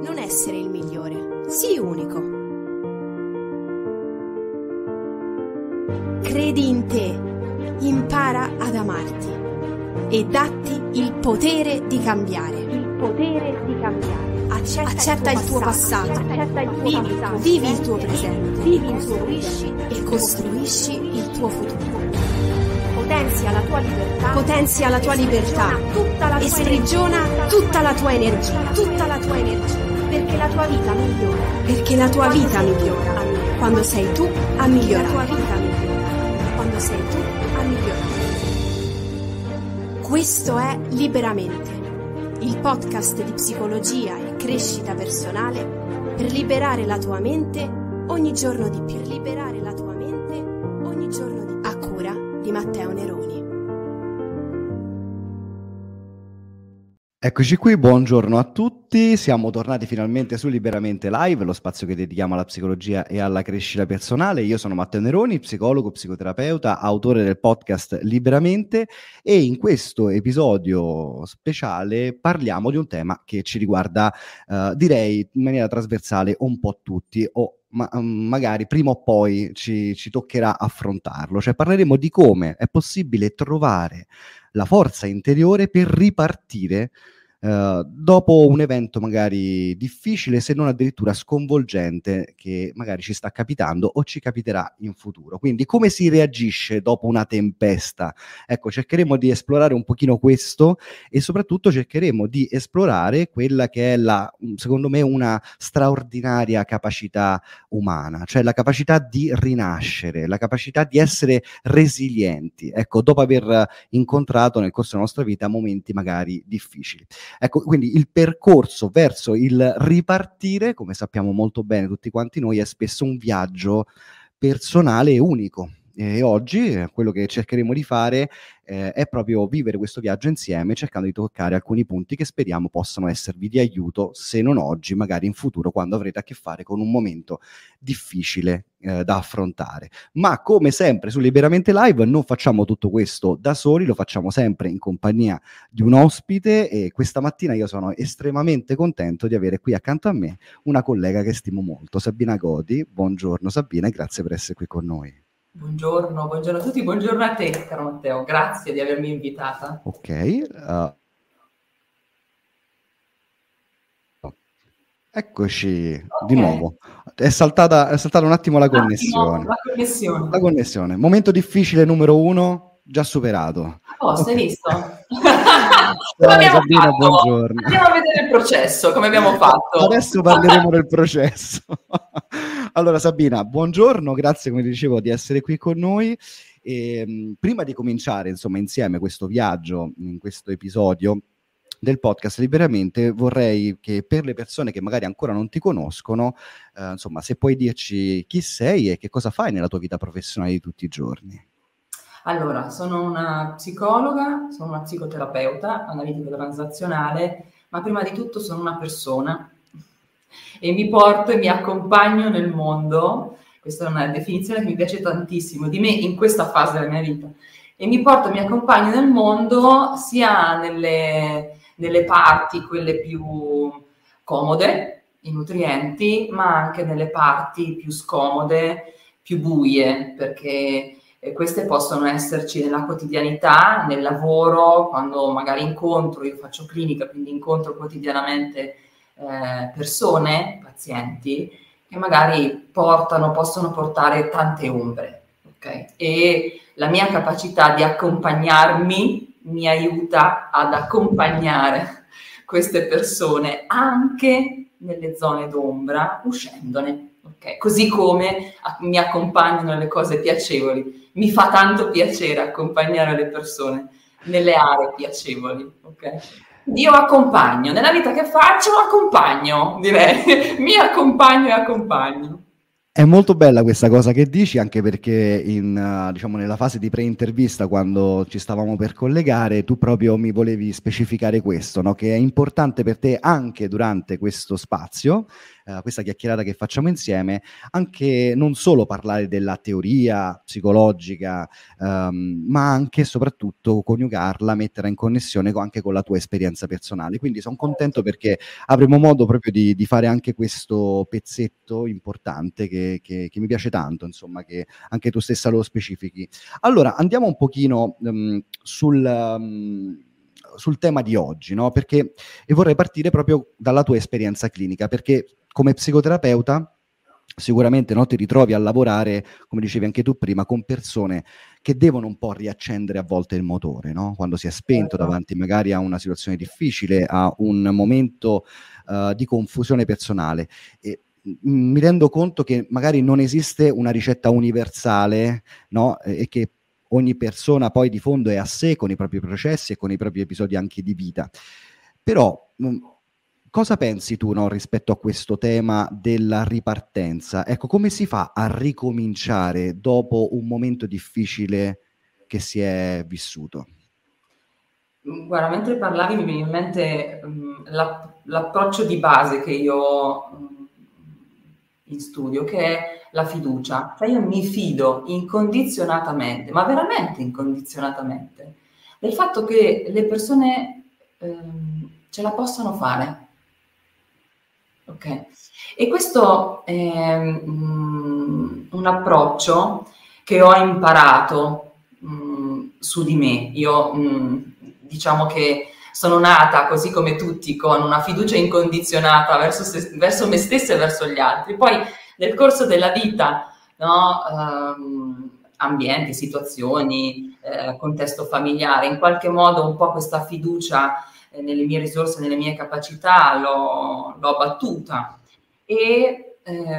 non essere il migliore, sii unico. Credi in te, impara ad amarti e datti il potere di cambiare. Accetta il tuo passato, vivi il tuo presente e costruisci il tuo futuro. Potenzia la tua libertà e sprigiona tutta la tua energia, perché la tua vita migliora quando sei tu a migliorare. Questo è Liberamente, il podcast di psicologia e crescita personale per liberare la tua mente ogni giorno di più. A cura di Matteo Neroni. Eccoci qui, buongiorno a tutti, siamo tornati finalmente su Liberamente Live, lo spazio che dedichiamo alla psicologia e alla crescita personale. Io sono Matteo Neroni, psicologo, psicoterapeuta, autore del podcast Liberamente, e in questo episodio speciale parliamo di un tema che ci riguarda, direi in maniera trasversale un po' tutti, o magari prima o poi ci toccherà affrontarlo, cioè parleremo di come è possibile trovare la forza interiore per ripartire dopo un evento magari difficile, se non addirittura sconvolgente, che magari ci sta capitando o ci capiterà in futuro. Quindi come si reagisce dopo una tempesta? Ecco, cercheremo di esplorare un pochino questo e soprattutto cercheremo di esplorare quella che è secondo me, una straordinaria capacità umana, cioè la capacità di rinascere, la capacità di essere resilienti, ecco, dopo aver incontrato nel corso della nostra vita momenti magari difficili. Ecco, quindi il percorso verso il ripartire, come sappiamo molto bene tutti quanti noi, è spesso un viaggio personale e unico. E oggi quello che cercheremo di fare è proprio vivere questo viaggio insieme, cercando di toccare alcuni punti che speriamo possano esservi di aiuto, se non oggi, magari in futuro, quando avrete a che fare con un momento difficile da affrontare. Ma come sempre su Liberamente Live non facciamo tutto questo da soli, lo facciamo sempre in compagnia di un ospite, e questa mattina io sono estremamente contento di avere qui accanto a me una collega che stimo molto, Sabina Godi. Buongiorno Sabina e grazie per essere qui con noi. Buongiorno a tutti, buongiorno a te, caro Matteo, grazie di avermi invitata. Ok, eccoci di nuovo. È saltata un attimo la connessione. La connessione. Momento difficile numero 1, già superato. Oh, sei visto? Sabina, buongiorno. Andiamo a vedere il processo, come abbiamo fatto. Adesso parleremo del processo. Allora Sabina, buongiorno, grazie come dicevo di essere qui con noi. E, prima di cominciare insomma insieme questo viaggio, in questo episodio del podcast Liberamente, vorrei che per le persone che magari ancora non ti conoscono, insomma, se puoi dirci chi sei e che cosa fai nella tua vita professionale di tutti i giorni. Allora, sono una psicologa, sono una psicoterapeuta, analitico-transazionale, ma prima di tutto sono una persona e mi porto e mi accompagno nel mondo. Questa è una definizione che mi piace tantissimo di me in questa fase della mia vita. E mi porto e mi accompagno nel mondo sia nelle parti, quelle più comode, i nutrienti, ma anche nelle parti più scomode, più buie, perché queste possono esserci nella quotidianità, nel lavoro, quando magari io faccio clinica, quindi incontro quotidianamente persone, pazienti, che magari possono portare tante ombre, ok? E la mia capacità di accompagnarmi mi aiuta ad accompagnare queste persone anche nelle zone d'ombra, uscendone, ok? Così come mi accompagnano nelle cose piacevoli. Mi fa tanto piacere accompagnare le persone nelle aree piacevoli, ok? Io accompagno, nella vita che faccio accompagno, direi, mi accompagno e accompagno. È molto bella questa cosa che dici, anche perché diciamo nella fase di pre-intervista, quando ci stavamo per collegare, tu proprio mi volevi specificare questo, no? Che è importante per te anche durante questo spazio questa chiacchierata che facciamo insieme, anche non solo parlare della teoria psicologica, ma anche e soprattutto coniugarla, metterla in connessione anche con la tua esperienza personale. Quindi sono contento perché avremo modo proprio di fare anche questo pezzetto importante che mi piace tanto, insomma, che anche tu stessa lo specifichi. Allora, andiamo un pochino sul tema di oggi, no? E vorrei partire proprio dalla tua esperienza clinica, perché come psicoterapeuta sicuramente, no, ti ritrovi a lavorare, come dicevi anche tu prima, con persone che devono un po' riaccendere a volte il motore, no? Quando si è spento davanti magari a una situazione difficile, a un momento di confusione personale. E mi rendo conto che magari non esiste una ricetta universale, no? E che ogni persona poi di fondo è a sé con i propri processi e con i propri episodi anche di vita. Però cosa pensi tu, no, rispetto a questo tema della ripartenza? Ecco, come si fa a ricominciare dopo un momento difficile che si è vissuto? Guarda, mentre parlavi mi viene in mente l'approccio di base che io ho in studio, che è la fiducia. Cioè io mi fido incondizionatamente, ma veramente incondizionatamente, del fatto che le persone ce la possano fare. Ok? E questo è un approccio che ho imparato su di me. Io diciamo che sono nata, così come tutti, con una fiducia incondizionata verso me stessa e verso gli altri. Poi nel corso della vita, no, ambienti, situazioni, contesto familiare, in qualche modo un po' questa fiducia nelle mie risorse, nelle mie capacità, l'ho abbattuta e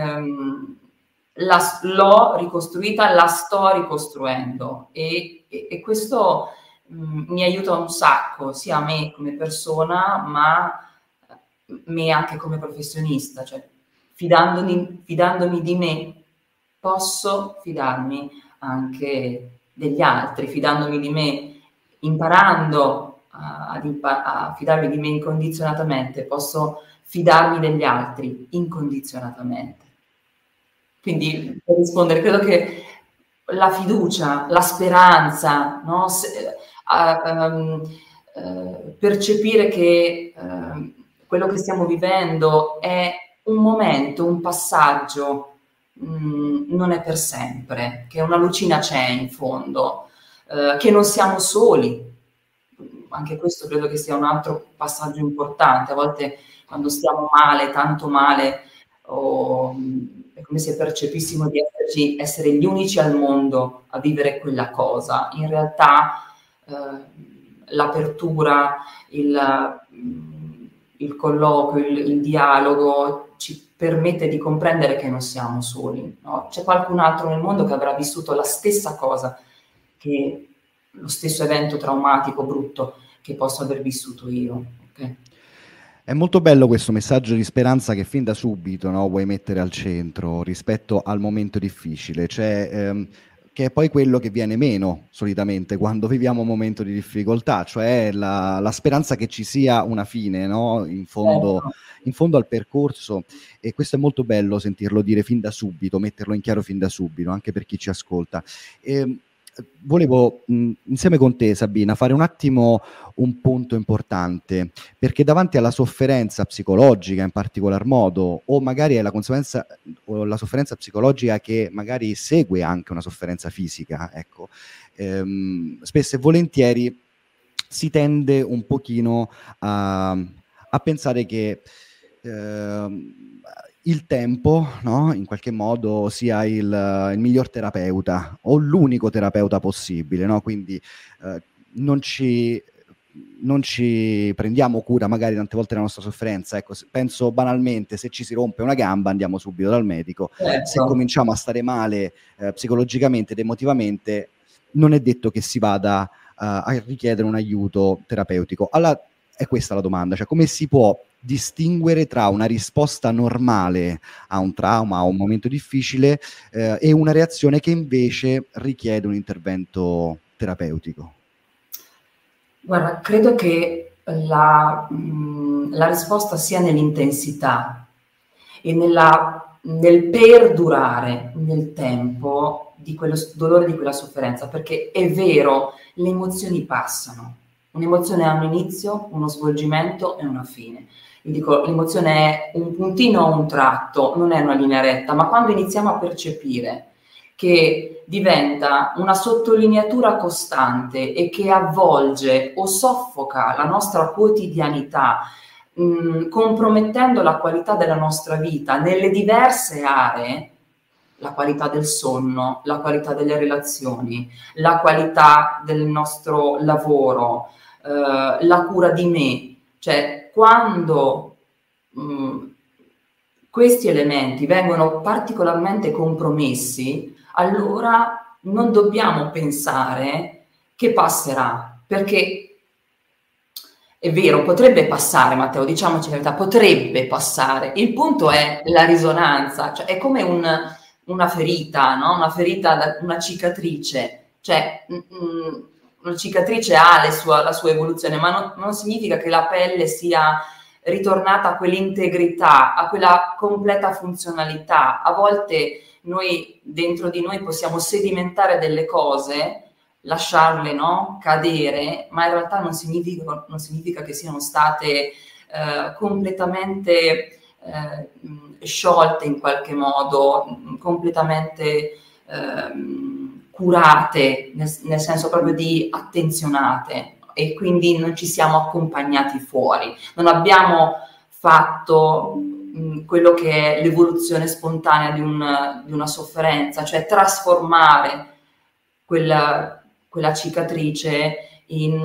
l'ho ricostruita, la sto ricostruendo e questo mi aiuta un sacco, sia a me come persona, ma me anche come professionista, cioè fidandomi di me, posso fidarmi anche degli altri, fidandomi di me, imparando a fidarmi di me incondizionatamente, posso fidarmi degli altri incondizionatamente. Quindi, per rispondere, credo che la fiducia, la speranza, no? Percepire che quello che stiamo vivendo è un momento, un passaggio, non è per sempre, che una lucina c'è in fondo, che non siamo soli. Anche questo credo che sia un altro passaggio importante. A volte quando stiamo male, tanto male, è come se percepissimo di essere gli unici al mondo a vivere quella cosa. In realtà l'apertura, il colloquio, il dialogo ci permette di comprendere che non siamo soli, no? C'è qualcun altro nel mondo che avrà vissuto la stessa cosa, che lo stesso evento traumatico, brutto, che posso aver vissuto io. Okay? È molto bello questo messaggio di speranza che fin da subito, no, vuoi mettere al centro rispetto al momento difficile, cioè che è poi quello che viene meno solitamente quando viviamo un momento di difficoltà, cioè la speranza che ci sia una fine, no, in fondo al percorso. E questo è molto bello sentirlo dire fin da subito, metterlo in chiaro fin da subito, anche per chi ci ascolta. Volevo insieme con te, Sabina, fare un attimo un punto importante, perché davanti alla sofferenza psicologica in particolar modo, o magari alla conseguenza, o la sofferenza psicologica che magari segue anche una sofferenza fisica, ecco, spesso e volentieri si tende un pochino a pensare che il tempo, no, in qualche modo sia il miglior terapeuta o l'unico terapeuta possibile, no? Quindi non ci prendiamo cura magari tante volte della nostra sofferenza. Ecco, penso banalmente, se ci si rompe una gamba andiamo subito dal medico, se cominciamo a stare male psicologicamente ed emotivamente non è detto che si vada a richiedere un aiuto terapeutico. Allora è questa la domanda, cioè come si può distinguere tra una risposta normale a un trauma, a un momento difficile e una reazione che invece richiede un intervento terapeutico? Guarda, credo che la risposta sia nell'intensità e nel perdurare nel tempo di quello dolore, di quella sofferenza, perché è vero, le emozioni passano, un'emozione ha un inizio, uno svolgimento e una fine. Io dico, l'emozione è un puntino o un tratto, non è una linea retta, ma quando iniziamo a percepire che diventa una sottolineatura costante e che avvolge o soffoca la nostra quotidianità, compromettendo la qualità della nostra vita nelle diverse aree, la qualità del sonno, la qualità delle relazioni, la qualità del nostro lavoro, la cura di me, cioè quando questi elementi vengono particolarmente compromessi, allora non dobbiamo pensare che passerà, perché è vero, potrebbe passare, Matteo, diciamoci la verità, potrebbe passare. Il punto è la risonanza, cioè è come una ferita, no? Una ferita, una cicatrice, cioè una cicatrice ha la sua evoluzione, ma non significa che la pelle sia ritornata a quell'integrità, a quella completa funzionalità. A volte noi, dentro di noi, possiamo sedimentare delle cose, lasciarle, no, cadere, ma in realtà non significa che siano state completamente sciolte in qualche modo, completamente curate, nel senso proprio di attenzionate, e quindi non ci siamo accompagnati fuori, non abbiamo fatto quello che è l'evoluzione spontanea di una sofferenza, cioè trasformare quella cicatrice in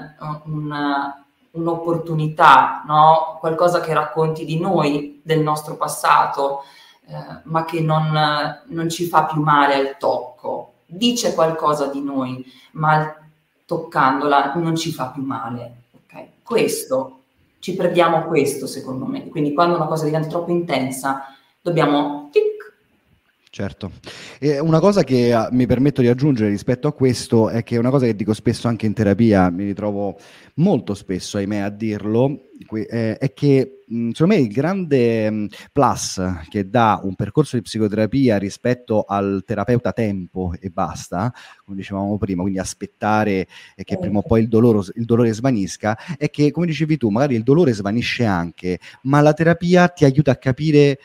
un'opportunità, no? Qualcosa che racconti di noi, del nostro passato, ma che non ci fa più male al tocco. Dice qualcosa di noi, ma toccandola non ci fa più male. Okay? Questo, ci perdiamo questo secondo me. Quindi quando una cosa diventa troppo intensa, dobbiamo... Certo. E una cosa che mi permetto di aggiungere rispetto a questo è che è una cosa che dico spesso anche in terapia, mi ritrovo molto spesso, ahimè, a dirlo, è che secondo me il grande plus che dà un percorso di psicoterapia rispetto al terapeuta tempo e basta, come dicevamo prima, quindi aspettare che prima o poi il dolore svanisca, è che, come dicevi tu, magari il dolore svanisce anche, ma la terapia ti aiuta a capire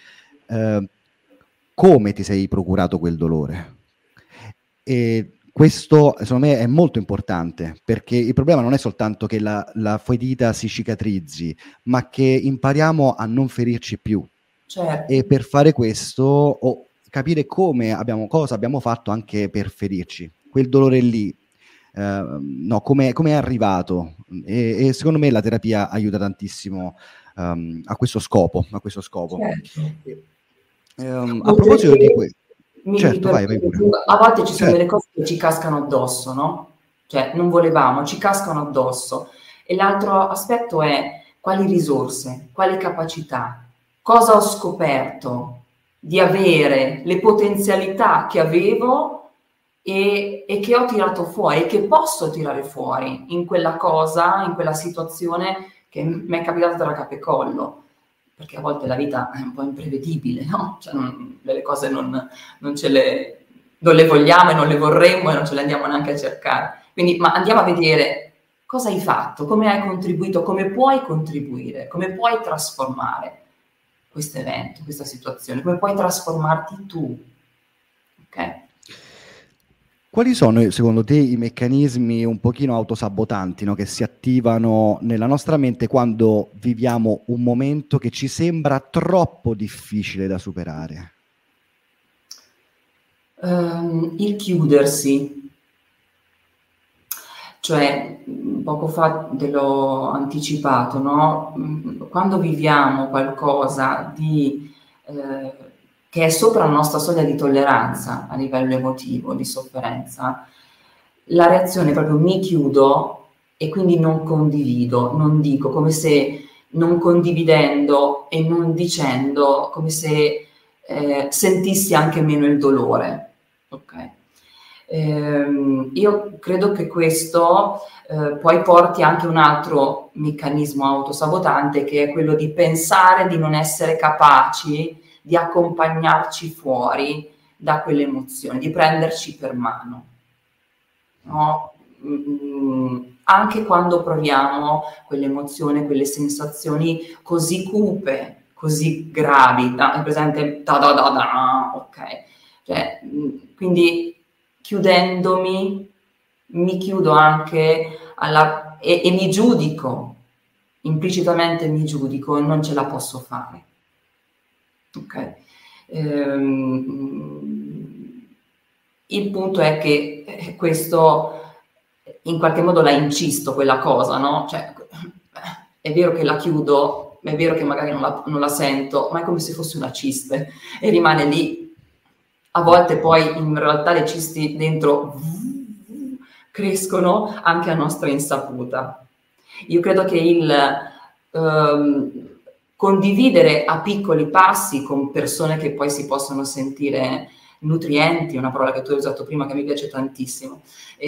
come ti sei procurato quel dolore. E questo secondo me è molto importante, perché il problema non è soltanto che la ferita si cicatrizzi, ma che impariamo a non ferirci più. Certo. E per fare questo capire cosa abbiamo fatto anche per ferirci, quel dolore lì, no, come è arrivato, e secondo me la terapia aiuta tantissimo a questo scopo. Certo. A proposito di questo, certo, vai pure. A volte ci sono delle cose che ci cascano addosso, no? Cioè non volevamo, ci cascano addosso. E l'altro aspetto è quali risorse, quali capacità, cosa ho scoperto di avere, le potenzialità che avevo e che ho tirato fuori e che posso tirare fuori in quella cosa, in quella situazione che mi è capitata tra capo e collo. Perché a volte la vita è un po' imprevedibile, no? Cioè delle cose non le vogliamo e non le vorremmo e non ce le andiamo neanche a cercare. Quindi, ma andiamo a vedere cosa hai fatto, come hai contribuito, come puoi contribuire, come puoi trasformare questo evento, questa situazione, come puoi trasformarti tu. Ok? Quali sono, secondo te, i meccanismi un pochino autosabotanti, no, che si attivano nella nostra mente quando viviamo un momento che ci sembra troppo difficile da superare? Il chiudersi. Cioè, poco fa te l'ho anticipato, no? Quando viviamo qualcosa che è sopra la nostra soglia di tolleranza a livello emotivo, di sofferenza, la reazione è proprio mi chiudo e quindi non condivido, non dico, come se non condividendo e non dicendo, come se sentissi anche meno il dolore. Ok? Io credo che questo poi porti anche un altro meccanismo autosabotante, che è quello di pensare di non essere capaci di accompagnarci fuori da quelle emozioni, di prenderci per mano, no? Anche quando proviamo quell'emozione, quelle sensazioni così cupe, così gravi, è presente? Ok, cioè, quindi chiudendomi, mi chiudo anche e mi giudico, implicitamente mi giudico e non ce la posso fare. Ok. Il punto è che questo in qualche modo la incisto quella cosa, no? Cioè, è vero che la chiudo, è vero che magari non la sento, ma è come se fosse una ciste e rimane lì. A volte poi in realtà le cisti dentro crescono anche a nostra insaputa. Io credo che il condividere a piccoli passi con persone che poi si possono sentire nutrienti, una parola che tu hai usato prima che mi piace tantissimo,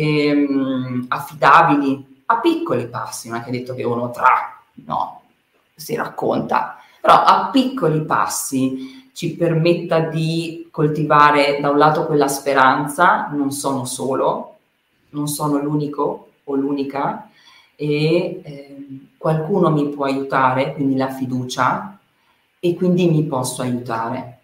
affidabili, a piccoli passi, non è che hai detto che uno si racconta, però a piccoli passi ci permetta di coltivare da un lato quella speranza, non sono solo, non sono l'unico o l'unica, e qualcuno mi può aiutare, quindi la fiducia, e quindi mi posso aiutare.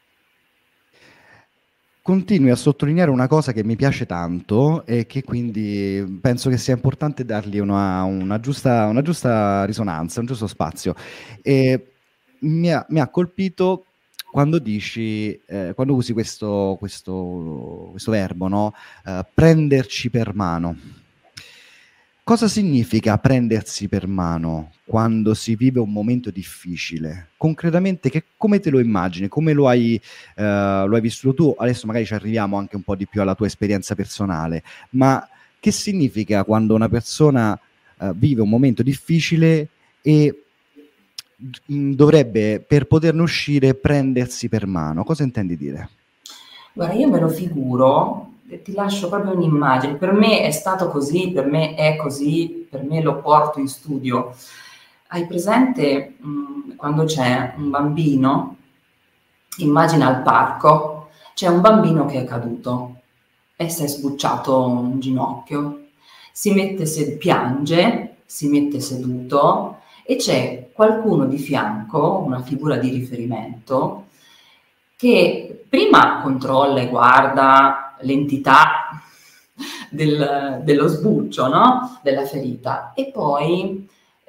Continui a sottolineare una cosa che mi piace tanto e che quindi penso che sia importante dargli una giusta risonanza, un giusto spazio. E mi ha colpito quando dici, quando usi questo verbo, no? Prenderci per mano. Cosa significa prendersi per mano quando si vive un momento difficile? Concretamente, come te lo immagini? Come lo hai vissuto tu? Adesso magari ci arriviamo anche un po' di più alla tua esperienza personale, ma che significa quando una persona vive un momento difficile e dovrebbe, per poterne uscire, prendersi per mano? Cosa intendi dire? Guarda, io me lo figuro, ti lascio proprio un'immagine. Per me è stato così, per me è così, per me lo porto in studio. Hai presente quando c'è un bambino, immagina al parco, c'è un bambino che è caduto e si è sbucciato un ginocchio, piange, si mette seduto e c'è qualcuno di fianco, una figura di riferimento, che prima controlla e guarda l'entità dello sbuccio, no? Della ferita, e poi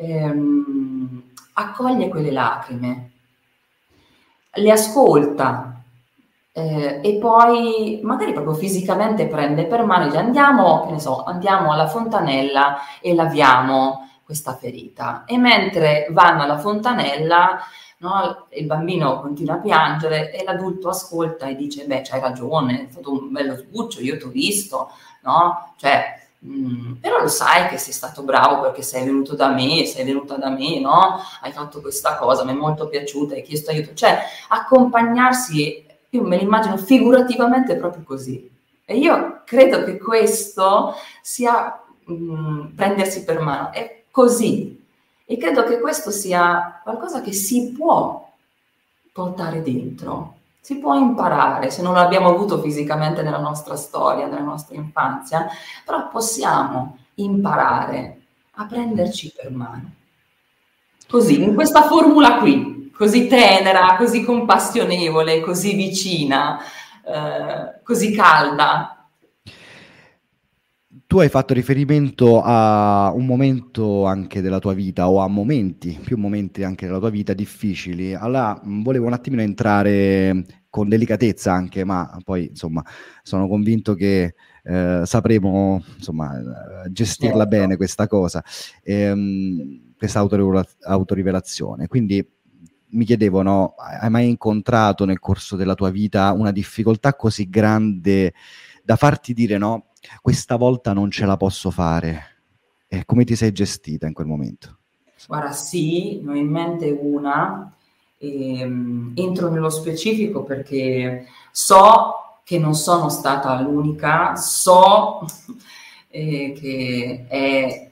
accoglie quelle lacrime, le ascolta e poi magari proprio fisicamente prende per mano e dice andiamo, che ne so, andiamo alla fontanella e laviamo questa ferita. E mentre vanno alla fontanella, no, il bambino continua a piangere e l'adulto ascolta e dice beh, c'hai ragione, è stato un bello sbuccio, io ti ho visto, no? Cioè, però lo sai che sei stato bravo perché sei venuto da me, sei venuta da me, no? Hai fatto questa cosa, mi è molto piaciuta, hai chiesto aiuto. Cioè, accompagnarsi, io me l'immagino figurativamente proprio così. E io credo che questo sia prendersi per mano, è così. E credo che questo sia qualcosa che si può portare dentro, si può imparare, se non l'abbiamo avuto fisicamente nella nostra storia, nella nostra infanzia, però possiamo imparare a prenderci per mano. Così, in questa formula qui, così tenera, così compassionevole, così vicina, così calda. Tu hai fatto riferimento a un momento anche della tua vita o a più momenti anche della tua vita difficili. Allora, volevo un attimino entrare con delicatezza anche, ma poi insomma sono convinto che sapremo insomma gestirla bene questa cosa, questa autorivelazione. Quindi mi chiedevo, no, hai mai incontrato nel corso della tua vita una difficoltà così grande da farti dire no? Questa volta non ce la posso fare. Come ti sei gestita in quel momento? Guarda, sì, ne ho in mente una. Entro nello specifico perché so che non sono stata l'unica, so che è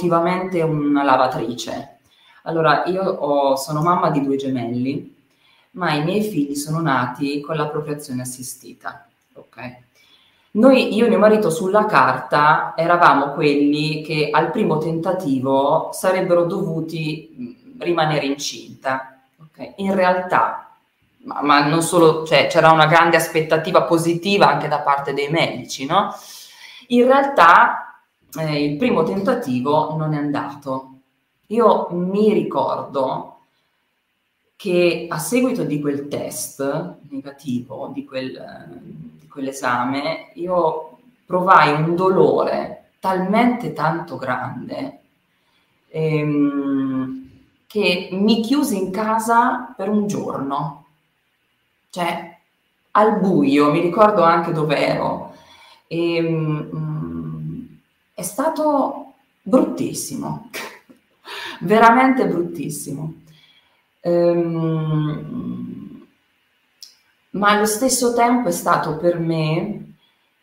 emotivamente una lavatrice. Allora, io sono mamma di 2 gemelli, ma i miei figli sono nati con la procreazione assistita. Ok? Io e mio marito sulla carta eravamo quelli che al primo tentativo sarebbero dovuti rimanere incinta. Okay? In realtà, ma non solo, cioè, c'era una grande aspettativa positiva anche da parte dei medici, no? In realtà il primo tentativo non è andato. Io mi ricordo che a seguito di quel test negativo, di quell'esame, io provai un dolore talmente tanto grande che mi chiusi in casa per un giorno, cioè al buio, mi ricordo anche dov'ero. È stato bruttissimo, veramente bruttissimo. Ma allo stesso tempo è stato per me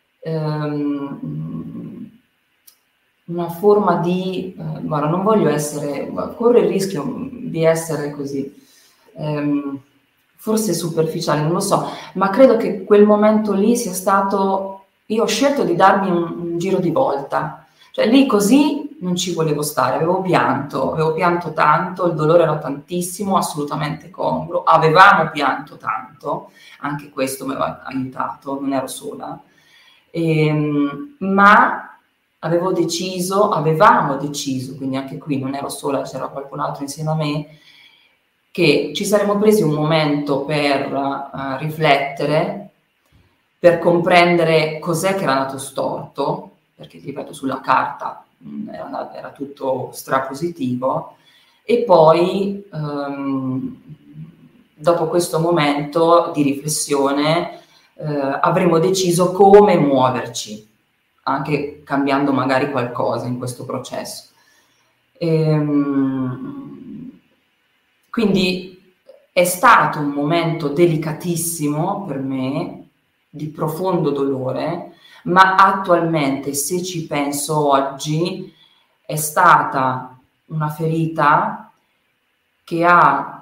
una forma di guarda, non voglio essere, corro il rischio di essere così forse superficiale, non lo so, ma credo che quel momento lì sia stato, io ho scelto di darmi un giro di volta, cioè lì così non ci volevo stare, avevo pianto tanto, il dolore era tantissimo, assolutamente congruo, avevamo pianto tanto, anche questo mi aveva aiutato, non ero sola, ma avevamo deciso, quindi anche qui non ero sola, c'era qualcun altro insieme a me, che ci saremmo presi un momento per riflettere, per comprendere cos'è che era andato storto, perché ti ripeto, sulla carta era tutto strapositivo, e poi dopo questo momento di riflessione avremo deciso come muoverci, anche cambiando magari qualcosa in questo processo. Quindi è stato un momento delicatissimo per me, di profondo dolore, ma attualmente, se ci penso oggi, è stata una ferita che ha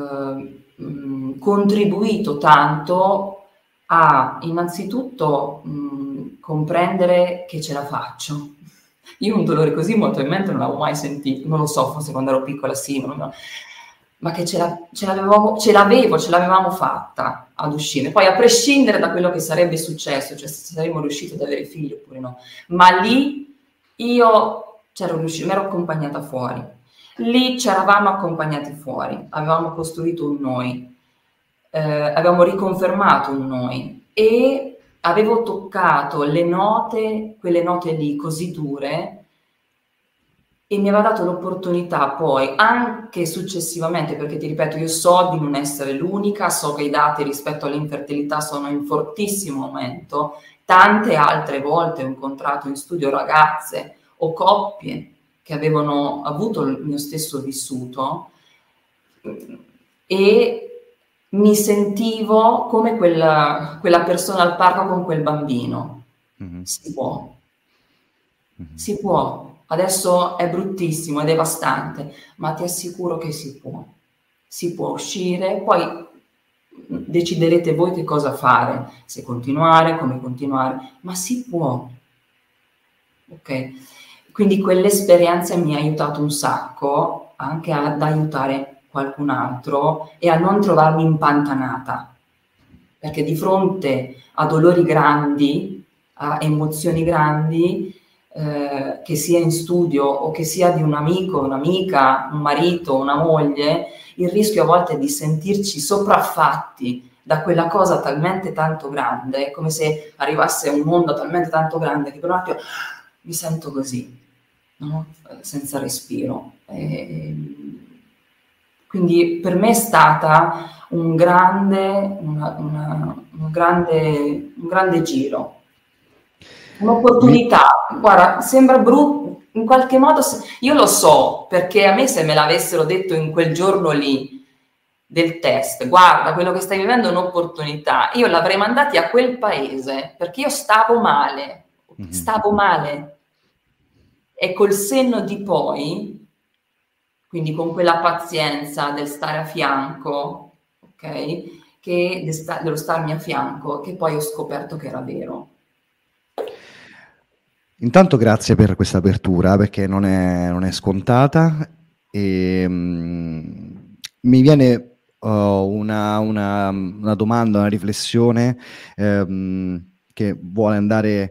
contribuito tanto a innanzitutto comprendere che ce la faccio. Io un dolore così molto in mente non l'avevo mai sentito, non lo so, forse quando ero piccola sì, ma che ce l'avevamo fatta ad uscire. Poi a prescindere da quello che sarebbe successo, cioè se saremmo riusciti ad avere figli oppure no, ma lì io c'ero riuscita, mi ero accompagnata fuori, lì ci eravamo accompagnati fuori, avevamo costruito un noi, avevamo riconfermato un noi e avevo toccato le note, quelle note lì così dure, e mi aveva dato l'opportunità poi, anche successivamente, perché ti ripeto, io so di non essere l'unica, so che i dati rispetto all'infertilità sono in fortissimo aumento, tante altre volte ho incontrato in studio ragazze o coppie che avevano avuto il mio stesso vissuto e mi sentivo come quella persona al parco con quel bambino. Mm-hmm. Si può. Mm-hmm. Si può. Adesso è bruttissimo, è devastante, ma ti assicuro che si può uscire, poi deciderete voi che cosa fare, se continuare, come continuare, ma si può, ok? Quindi quell'esperienza mi ha aiutato un sacco anche ad aiutare qualcun altro e a non trovarmi impantanata, perché di fronte a dolori grandi, a emozioni grandi, che sia in studio o che sia di un amico, un'amica, un marito, una moglie, il rischio a volte è di sentirci sopraffatti da quella cosa talmente tanto grande, come se arrivasse un mondo talmente tanto grande che per un attimo mi sento così, no? Senza respiro. Quindi per me è stata un grande giro. Un'opportunità, guarda, sembra brutto, in qualche modo, io lo so, perché a me se me l'avessero detto in quel giorno lì del test, guarda, quello che stai vivendo è un'opportunità, io l'avrei mandati a quel paese, perché io stavo male, e col senno di poi, quindi con quella pazienza del stare a fianco, ok, ok? Che dello starmi a fianco, che poi ho scoperto che era vero. Intanto grazie per questa apertura, perché non è scontata, e mi viene una domanda, una riflessione che vuole andare,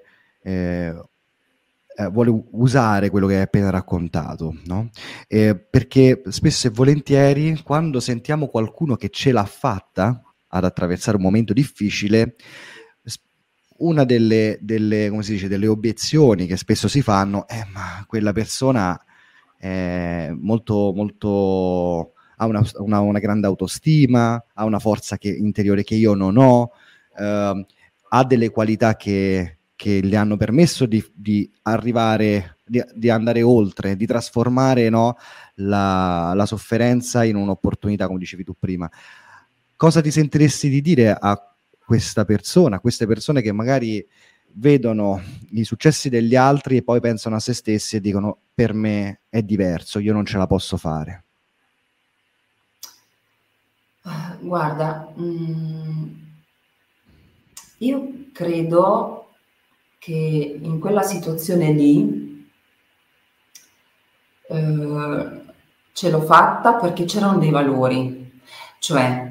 vuole usare quello che hai appena raccontato, no? Perché spesso e volentieri, quando sentiamo qualcuno che ce l'ha fatta ad attraversare un momento difficile, una come si dice, delle obiezioni che spesso si fanno è: ma quella persona è molto, molto, ha una grande autostima, ha una forza interiore che io non ho, ha delle qualità che gli hanno permesso di arrivare, di andare oltre, di trasformare, no, la sofferenza in un'opportunità, come dicevi tu prima. Cosa ti sentiresti di dire a questa persona, a queste persone che magari vedono i successi degli altri e poi pensano a se stessi e dicono: per me è diverso, io non ce la posso fare? Guarda, io credo che in quella situazione lì ce l'ho fatta perché c'erano dei valori, cioè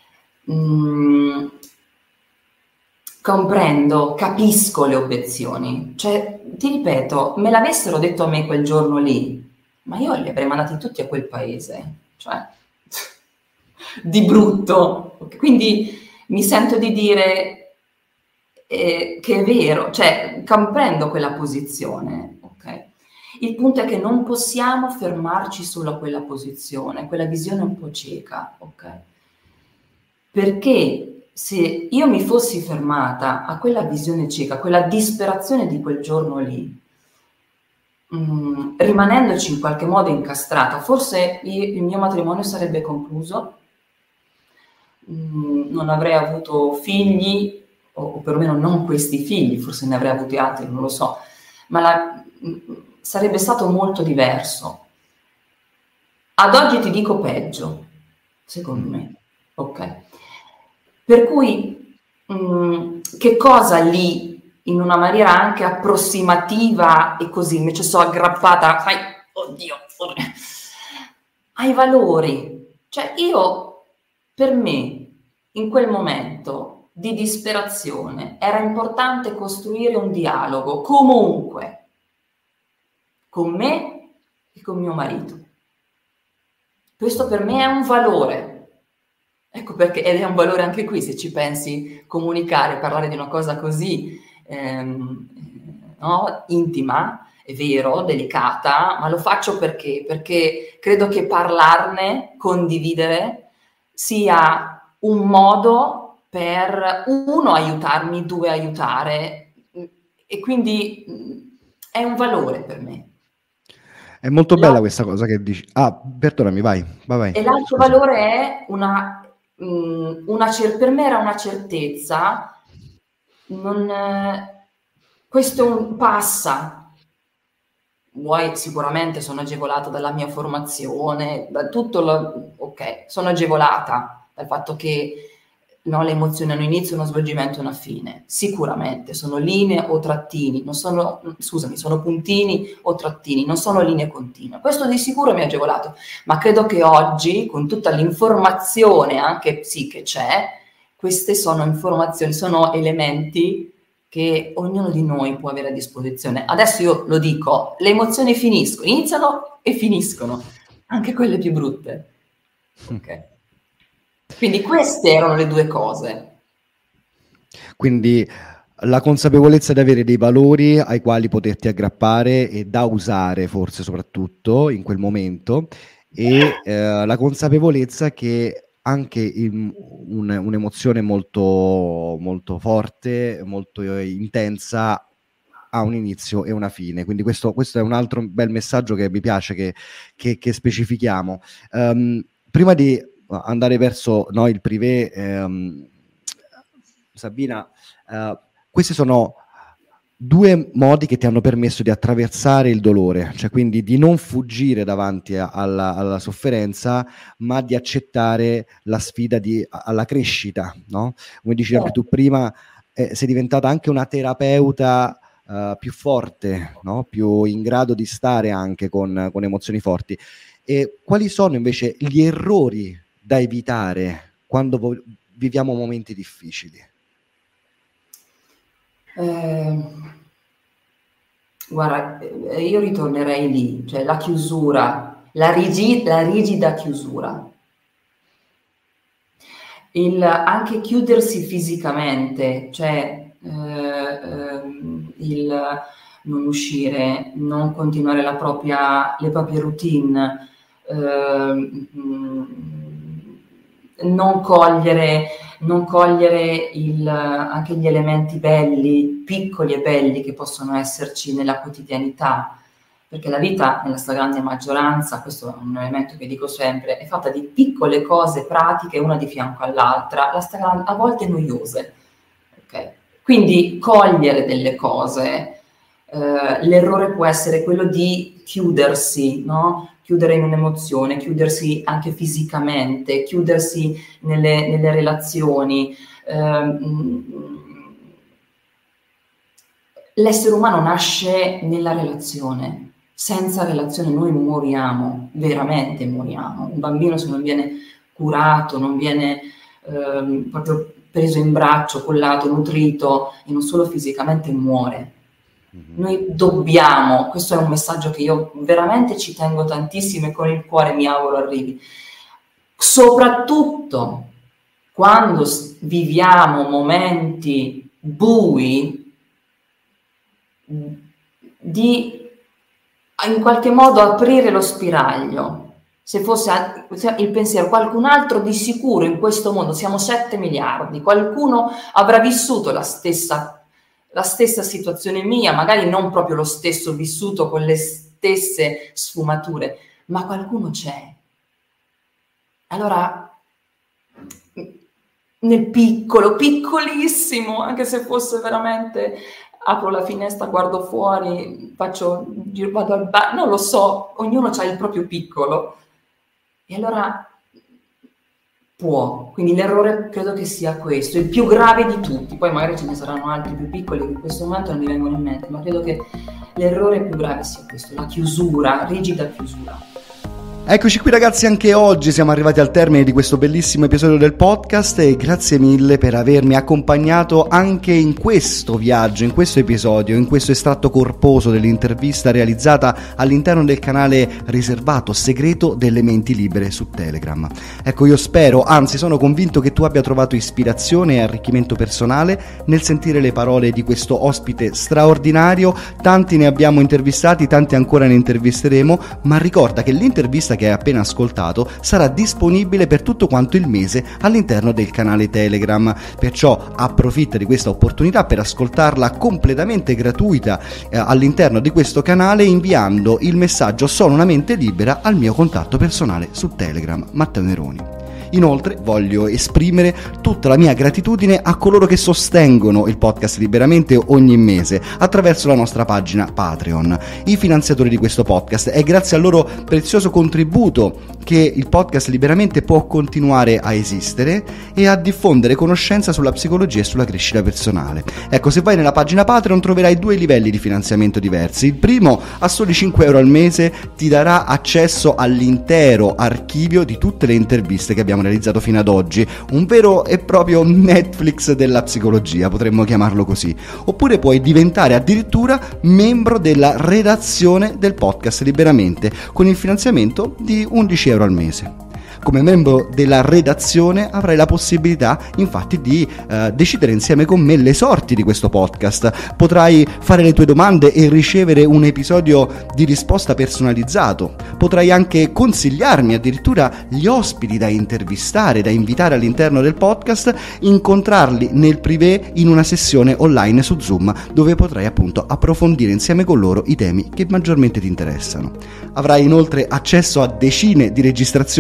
comprendo, capisco le obiezioni, cioè ti ripeto, me l'avessero detto a me quel giorno lì, ma io li avrei mandati tutti a quel paese, cioè di brutto. Quindi mi sento di dire che è vero, cioè comprendo quella posizione, ok? Il punto è che non possiamo fermarci solo a quella posizione, quella visione un po' cieca, ok? Perché se io mi fossi fermata a quella visione cieca, a quella disperazione di quel giorno lì, rimanendoci in qualche modo incastrata, forse il mio matrimonio sarebbe concluso, non avrei avuto figli, o perlomeno non questi figli, forse ne avrei avuti altri, non lo so, ma sarebbe stato molto diverso. Ad oggi ti dico peggio, secondo me, ok? Per cui che cosa lì, in una maniera anche approssimativa e così, invece sono aggrappata, oddio, ai valori. Cioè io, per me, in quel momento di disperazione, era importante costruire un dialogo, comunque, con me e con mio marito. Questo per me è un valore. Ecco perché, ed è un valore anche qui, se ci pensi, comunicare, parlare di una cosa così no, intima, è vero, delicata, ma lo faccio perché credo che parlarne, condividere, sia un modo per, uno, aiutarmi, due, aiutare, e quindi è un valore per me. È molto bella questa cosa che dici. Ah, perdonami, vai. E l'altro valore è per me era una certezza, questo passa. Vuoi, sicuramente sono agevolata dalla mia formazione, da tutto, ok, sono agevolata dal fatto che no, le emozioni hanno inizio, uno svolgimento e una fine. Sicuramente sono linee o trattini, sono puntini o trattini, non sono linee continue. Questo di sicuro mi ha agevolato, ma credo che oggi, con tutta l'informazione anche sì che c'è, queste sono informazioni, sono elementi che ognuno di noi può avere a disposizione. Adesso io lo dico, le emozioni iniziano e finiscono, anche quelle più brutte. Ok. Quindi queste erano le due cose. Quindi la consapevolezza di avere dei valori ai quali poterti aggrappare e da usare forse soprattutto in quel momento, e la consapevolezza che anche un'emozione molto, molto forte, molto intensa, ha un inizio e una fine. Quindi questo è un altro bel messaggio che mi piace che specifichiamo. Prima di andare verso noi il privé, Sabina, queste sono due modi che ti hanno permesso di attraversare il dolore, cioè quindi di non fuggire davanti alla sofferenza, ma di accettare la sfida alla crescita, no? Come dici anche tu prima, sei diventata anche una terapeuta più forte, no? Più in grado di stare anche con emozioni forti. E quali sono invece gli errori da evitare quando viviamo momenti difficili? Guarda, io ritornerei lì, cioè la chiusura, la rigida chiusura. Anche chiudersi fisicamente, cioè il non uscire, non continuare le proprie routine, non cogliere anche gli elementi belli, piccoli e belli che possono esserci nella quotidianità, perché la vita nella stragrande maggioranza, questo è un elemento che dico sempre, è fatta di piccole cose pratiche una di fianco all'altra, a volte noiose. Okay? Quindi cogliere delle cose, l'errore può essere quello di chiudersi, no? Chiudere in un'emozione, chiudersi anche fisicamente, chiudersi nelle relazioni. L'essere umano nasce nella relazione. Senza relazione noi moriamo, veramente moriamo. Un bambino, se non viene curato, non viene proprio preso in braccio, collato, nutrito, e non solo fisicamente, muore. Noi dobbiamo, questo è un messaggio che io veramente ci tengo tantissimo e con il cuore mi auguro arrivi, soprattutto quando viviamo momenti bui, di in qualche modo aprire lo spiraglio. Se fosse il pensiero, qualcun altro di sicuro in questo mondo, siamo 7 miliardi, qualcuno avrà vissuto la stessa situazione mia, magari non proprio lo stesso vissuto con le stesse sfumature, ma qualcuno c'è. Allora, nel piccolo, piccolissimo, anche se fosse veramente, apro la finestra, guardo fuori, vado al bar, non lo so, ognuno ha il proprio piccolo. E allora può, quindi l'errore credo che sia questo, il più grave di tutti, poi magari ce ne saranno altri più piccoli che in questo momento non mi vengono in mente, ma credo che l'errore più grave sia questo, la chiusura, rigida chiusura. Eccoci qui ragazzi, anche oggi siamo arrivati al termine di questo bellissimo episodio del podcast e grazie mille per avermi accompagnato anche in questo viaggio, in questo episodio, in questo estratto corposo dell'intervista realizzata all'interno del canale riservato segreto delle menti libere su Telegram. Ecco, io spero, anzi sono convinto che tu abbia trovato ispirazione e arricchimento personale nel sentire le parole di questo ospite straordinario. Tanti ne abbiamo intervistati, tanti ancora ne intervisteremo, ma ricorda che l'intervista che hai appena ascoltato sarà disponibile per tutto quanto il mese all'interno del canale Telegram, perciò approfitta di questa opportunità per ascoltarla completamente gratuita all'interno di questo canale inviando il messaggio "Sono una mente libera" al mio contatto personale su Telegram, Matteo Neroni. Inoltre voglio esprimere tutta la mia gratitudine a coloro che sostengono il podcast Liberamente ogni mese attraverso la nostra pagina Patreon, i finanziatori di questo podcast. È grazie al loro prezioso contributo che il podcast Liberamente può continuare a esistere e a diffondere conoscenza sulla psicologia e sulla crescita personale. Ecco, se vai nella pagina Patreon troverai 2 livelli di finanziamento diversi. Il primo, a soli 5 euro al mese, ti darà accesso all'intero archivio di tutte le interviste che abbiamo realizzato fino ad oggi, un vero e proprio Netflix della psicologia, potremmo chiamarlo così. Oppure puoi diventare addirittura membro della redazione del podcast Liberamente con il finanziamento di 11 euro al mese. Come membro della redazione avrai la possibilità infatti di decidere insieme con me le sorti di questo podcast. Potrai fare le tue domande e ricevere un episodio di risposta personalizzato. Potrai anche consigliarmi addirittura gli ospiti da intervistare, da invitare all'interno del podcast, incontrarli nel privé in una sessione online su Zoom dove potrai appunto approfondire insieme con loro i temi che maggiormente ti interessano. Avrai inoltre accesso a decine di registrazioni audio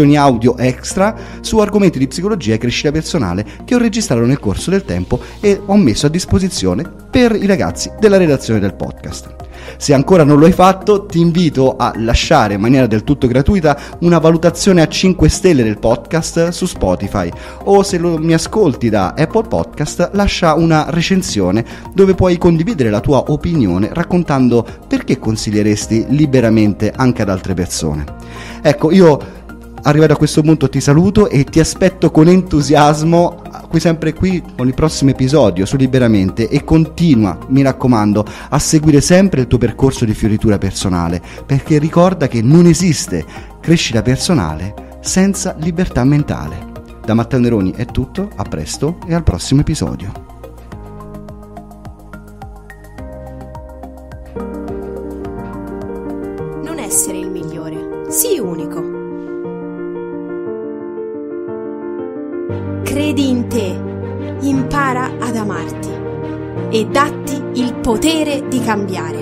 episodio extra su argomenti di psicologia e crescita personale che ho registrato nel corso del tempo e ho messo a disposizione per i ragazzi della redazione del podcast. Se ancora non lo hai fatto, ti invito a lasciare in maniera del tutto gratuita una valutazione a 5 stelle del podcast su Spotify, o se mi ascolti da Apple Podcast, lascia una recensione dove puoi condividere la tua opinione raccontando perché consiglieresti liberamente anche ad altre persone. Ecco, io arrivato a questo punto ti saluto e ti aspetto con entusiasmo sempre qui con il prossimo episodio su Liberamente, e continua, mi raccomando, a seguire sempre il tuo percorso di fioritura personale, perché ricorda che non esiste crescita personale senza libertà mentale. Da Matteo Neroni è tutto, a presto e al prossimo episodio. Non essere il migliore, sii unico. Credi in te, impara ad amarti e datti il potere di cambiare.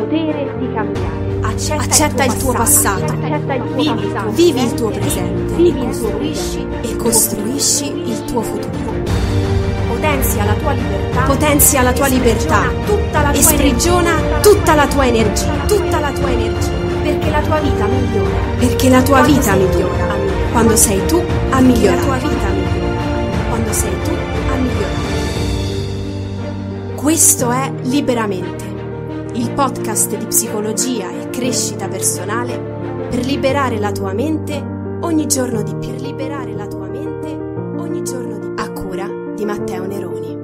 Accetta il tuo passato, vivi il tuo presente e costruisci il tuo futuro. Potenzia la tua libertà e sprigiona tutta la tua energia, perché la tua vita migliora quando sei tu a migliorare. Questo è Liberamente, il podcast di psicologia e crescita personale per liberare la tua mente ogni giorno di più. A cura di Matteo Neroni.